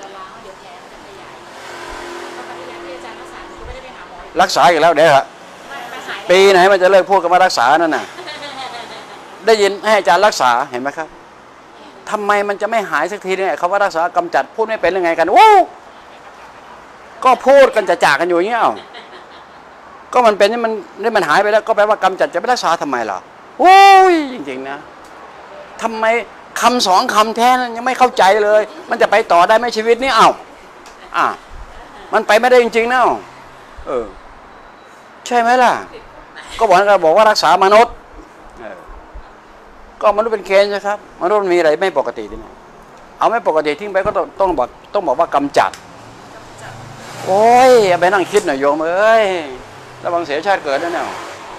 รักษาอีกแล้วเดี๋ยวฮะปีไหนมันจะเลิกพูดกันว่ารักษานั่นน่ะได้ยินให้อาจารย์รักษาเห็นไหมครับทำไมมันจะไม่หายสักทีเนี่ยเขาว่ารักษากำจัดพูดไม่เป็นยังไงกันโอ้ก็พูดกันจะจากกันอยู่อย่างเงี้ยก็มันเป็นนี่มันนี่มันหายไปแล้วก็แปลว่ากำจัดจะไปรักษาทำไมล่ะโอ้ยจริงๆนะทำไมคำสองคำแท้นั้นยังไม่เข้าใจเลยมันจะไปต่อได้ไหมชีวิตนี้เอ้าอ่ะมันไปไม่ได้จริงๆนะเออใช่ไหมล่ะก็บอกกันบอกว่ารักษามนุษย์ก็มนุษย์เป็นเกณฑ์นะครับมนุษย์มีอะไรไม่ปกติดิเอาไม่ปกติทิ้งไปก็ต้องต้องบอกต้องบอกว่ากำจัดโอ้ยไปนั่งคิดหน่อยโยมเอ้ยระวังเสียชาติเกิดนะเนี่ย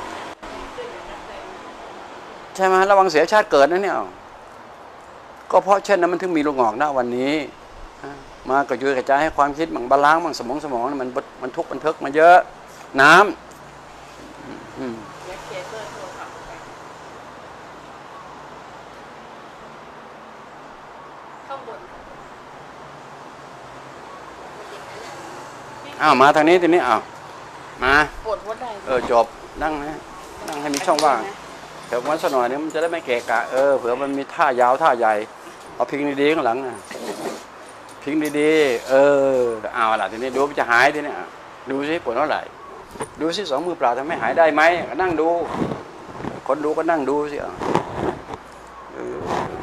ใช่ไหมระวังเสียชาติเกิดนะเนี่ยก็เพราะเช่นนั้นมันถึงมีลูกงอกนะวันนี้มากระจุยกระจายให้ความคิดมั่งบาลานซ์มั่งสมองสมองมันมันทุกข์มันเพิกมาเยอะน้ำอ้าวมาทางนี้ทีนี้อ้าวมาเออจบนั่งนะนั่งให้มีช่องว่างเดี๋ยววันสักหน่อยนี้มันจะได้ไม่เกะกะเออเผื่อมันมีท่ายาวท่าใหญ่เอาพิงดีๆข้างหลังนะทิ้งดีๆเออเอาล่ะทีนี้ดูมันจะหายทีนี้ดูสิปวดเท่าไหร่ดูสิสองมือเปล่าทำให้หายได้ไหมก็นั่งดูคนดูก็นั่งดูสิเออ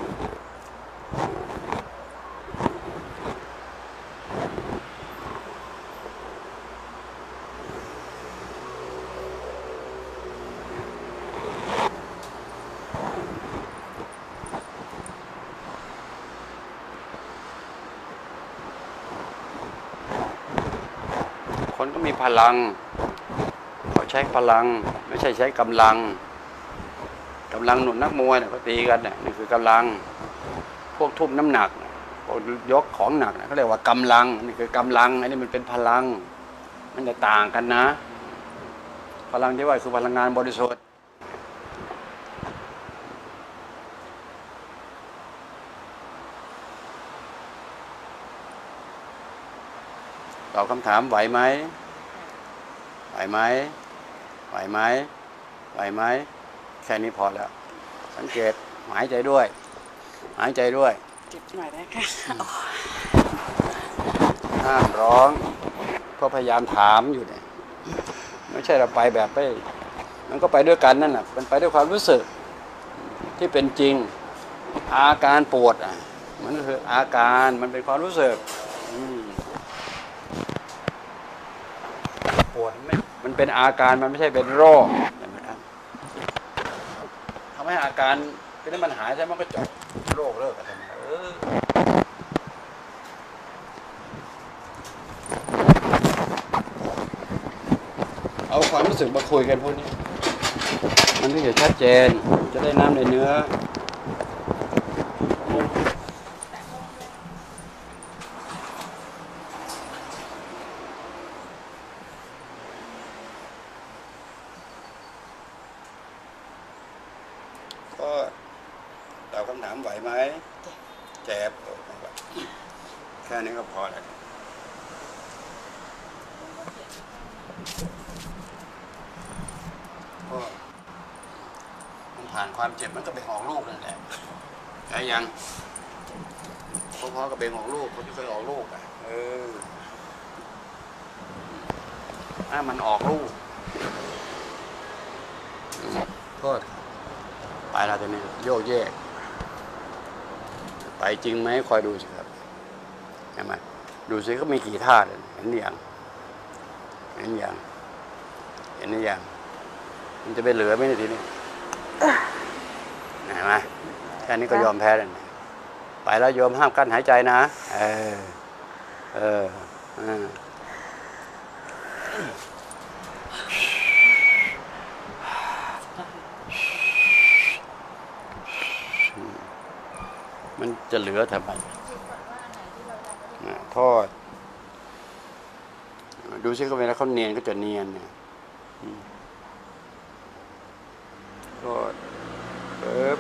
คนก็มีพลังเขาใช้พลังไม่ใช่ใช้กำลังกำลังหนุนนักมวยเนี่ยเขาตีกันเนี่ยนี่คือกำลังพวกทุ่มน้ำหนักพวกยกของหนักเขาเรียกว่ากำลังนี่คือกำลังอันนี้มันเป็นพลังมันจะต่างกันนะพลังที่ว่าคือพลังงานบริสุทธิ์ตอบคำถามไหวไหมไหวไหมไหวไหมไหวไหมแค่นี้พอแล้วสังเกตหายใจด้วยหายใจด้วยเก็บหน่อยได้ค่ะห้ามร้องเพราะพยายามถามอยู่เนี่ยไม่ใช่เราไปแบบไปมันก็ไปด้วยกันนั่นแหละมันไปด้วยความรู้สึกที่เป็นจริงอาการปวดอ่ะมันคืออาการมันเป็นความรู้สึกปวดไม่มันเป็นอาการมันไม่ใช่เป็นโรคนะครับทำให้อาการเป็นนั้นมันหายใช่มันก็จบโรคเลิกกันเออเอาความรู้สึกมาคุยกันพวกนี้มันถึงจะชัดเจนจะได้น้ำในเนื้อก็ตอบคำถามไหวไหมเจ็บแค่นี้ก็พอแล้วก็มันผ่านความเจ็บมันก็เบ่งออกลูกนั่นแหละใช่ยังพอๆกับเบ่งออกลูกคนที่เคยออกลูกอ่ะเออถ้ามันออกลูกโทษไปแล้วตอนนี้โยกแยกไปจริงไหมคอยดูสิครับเห็นไหมดูสิเขามีกี่ท่าเลยเห็นอย่างเห็นอย่างเห็นอย่างมันจะไปเหลือไหมในทีนี้เห็นไหมแค่นี้ก็ยอมแพ้แล้วไปแล้วโยมห้ามกั้นหายใจนะเออเออเออมันจะเหลือทำไมทอดดูซิก็เวลาเขาเนียนก็จะเนียนเนี่ยทอดเปิบ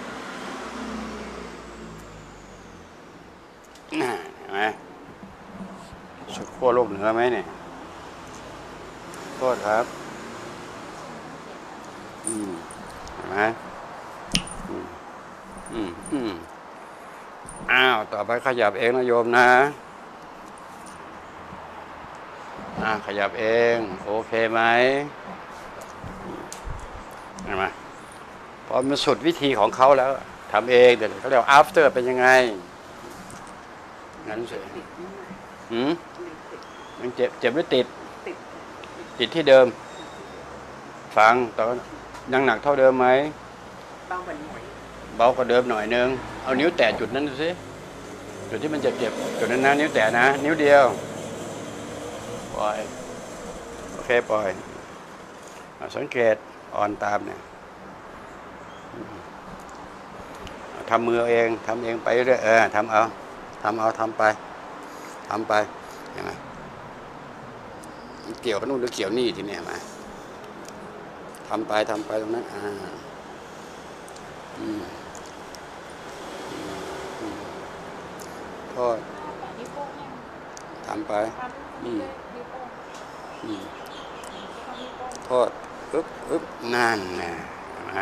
น่ะเห็นไหมสุดขั้วโลกเหนือไหมเนี่ยโทษครับอืมเห็นไหมอืมอืมอืมอ้าวต่อไปขยับเองนะโยมนะอ่าขยับเองโอเคไหมเห็นไหมพอมันสุดวิธีของเขาแล้วทำเองเดี๋ยวเขาเรียก after เป็นยังไงงั้นสิหืมยังเจ็บเจ็บหรือติดติดที่เดิมฟังตอนยังหนักเท่าเดิมไหมเบากว่าหน่อยเบากว่าเดิมหน่อยนึงเอานิ้วแตะจุดนั้นดูสิจุดที่มันเจ็บเจ็บจุดนั้นนะนิ้วแตะนะนิ้วเดียวปล่อยโอเคปล่อยสังเกตอ่อนตามเนี่ยทำมือเองทำเองไปเรื่อยเออทำเอาทำเอาทำไปทำไปเห็นไหมเกี่ยวกับนู่นหรือเกี่ยวนี่ทีนี้เห็นไหมทำไปทำไปตรงนั้นอ่าอืมโทษทำไปอืมอืมโทษอึ๊บอึ๊บนั่นนะเห็นไหม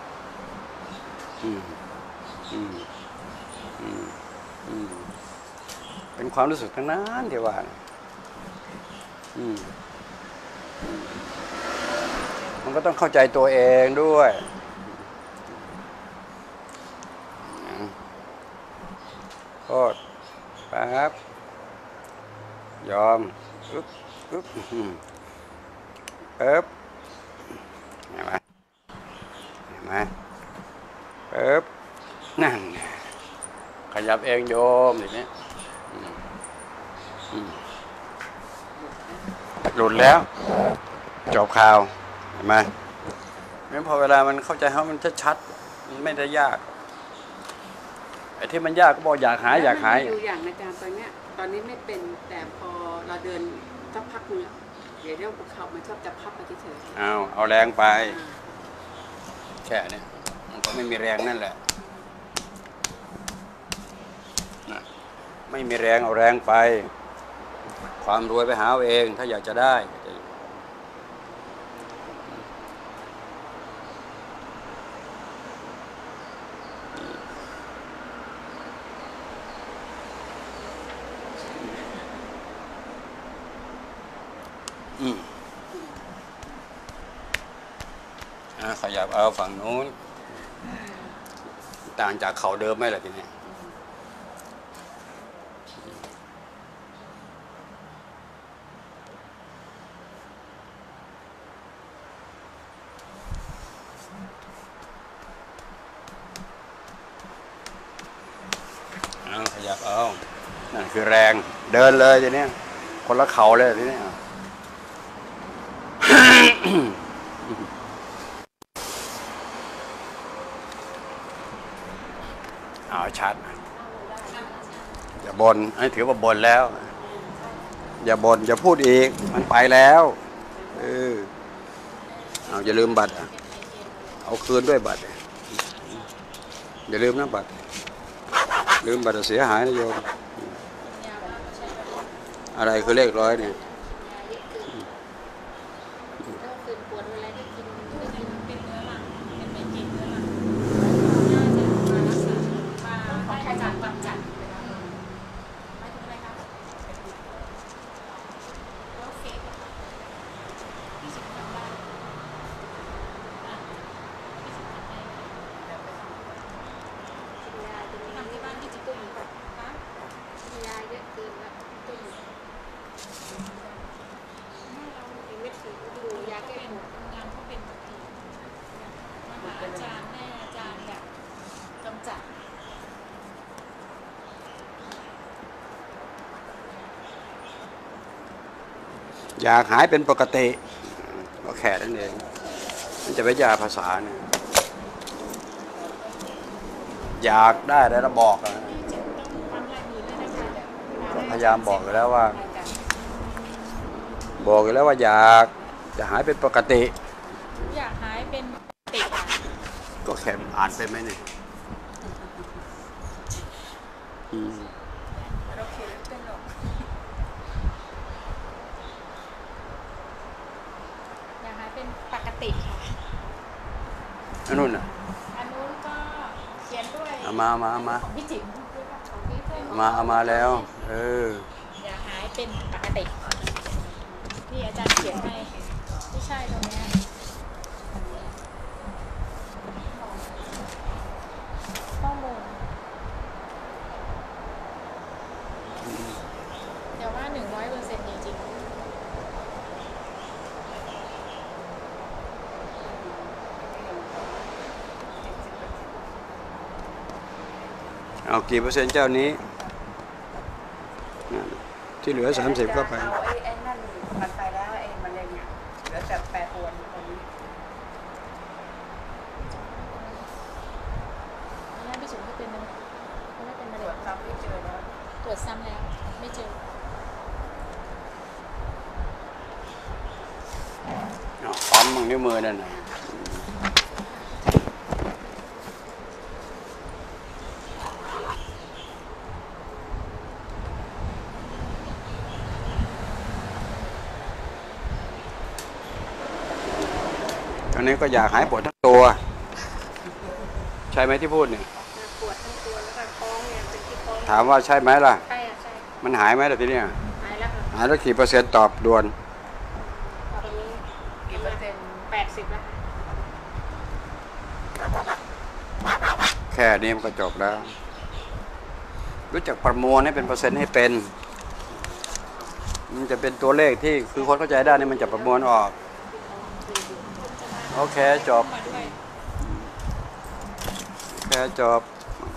อืมอืมอืมอืมเป็นความรู้สึกทั้งนั้นเดี๋ยวว่าอืมมันก็ต้องเข้าใจตัวเองด้วยโทษแป๊บยอมอึ๊บอึ๊บเอ๊บเห็นไหมเห็นไหมเอ๊บนั่นขยับเองโยมอย่างนี้หลุดแล้วจบข่าวเห็นไหมงั้นพอเวลามันเข้าใจเขามันชัดๆมันไม่ได้ยากไอ้ที่มันยากก็บอกอยากหายอยากหายดูอย่างอาจารย์ตอนเนี้ยตอนนี้ไม่เป็นแต่พอเราเดินสักพักนึงเดี๋ยวเรื่องเขามันชอบจะพับไปเฉยๆเอาเอาแรงไปแค่นี้มันก็ไม่มีแรงนั่นแหละนะไม่มีแรงเอาแรงไปความรวยไปหาเอาเองถ้าอยากจะได้อืมอ่าขยับเอาฝั่งนู้นต่างจากเขาเดิมไหมล่ะทีนี้เอาขยับเอานั่นคือแรงเดินเลยทีนี้คนละเข่าเลยทีนี้เอาชัดอย่าบ่นให้ถือว่าบ่นแล้วอย่าบ่นอย่าพูดอีกมันไปแล้วเออเอาอย่าลืมบัตรเอาคืนด้วยบัตรอย่าลืมนะบัตรลืมบัตรเสียหายนะโยมอะไรคือเลขร้อยเนี่ยอยากหายเป็นปกติก็แค่นั้นเองมันจะไปยาภาษาเนี่ยอยากได้แล้วเราบอกนะพยายามบอกอยู่แล้วว่าบอกอยู่แล้วว่าอยากจะหายเป็นปกติอยากหายเป็นปกติก็แค่อ่านเป็นไหมเนี่ยปกติค่ะอันนู้นอ่ะอันนู้นก็เขียนด้วยเอามามามาของพี่จิ๋มมาเอามาแล้วเอออย่าหายเป็นปกตินี่อาจารย์เขียนให้ไม่ใช่ตรงนี้ข้อมูลเดี๋ยวว่าหนึ่งร้อยเปอร์เซ็นต์จริงๆเอากี่เปอร์เซ็นต์เจ้านี้ที่เหลือสามสิบก็ไปไอ้นั่นมันไปแล้วไอ้มันเลยเนี่ยเหลือแต่แปรปรวนตรงนี้นี่พี่จุ๋มไม่เป็นนะไม่เป็นมะเร็งตรวจซ้ำไม่เจอแล้วตรวจซ้ำแล้วไม่เจอปั๊มมือนิ้วมือนั่นน่ะอันนี้ก็อยากหายปวดทั้งตัวใช่ไหมที่พูดเนี่ยปวดทั้งตัวแล้วก็ท้องเนี่ยเป็นที่ท้องถามว่าใช่ไหมล่ะใช่ใช่มันหายไหมแต่ทีเนี้ยหายแล้วค่ะหายแล้วกี่เปอร์เซ็นต์ตอบด่วนตอนนี้กี่เปอร์เซ็นต์แปดสิบแล้วค่ะแค่นี้มันก็จบแล้ว รู้จักประมวลให้เป็นเปอร์เซ็นต์ให้เป็นมันจะเป็นตัวเลขที่คือคนเข้าใจได้นี่มันจะประมวลออกโอเคจบมาด้วยแค่จบ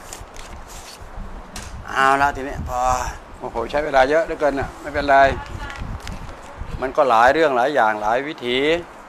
เอาละทีนี้พอโอ้โหใช้เวลาเยอะเหลือเกินอ่ะไม่เป็นไรมันก็หลายเรื่องหลายอย่างหลายวิธีค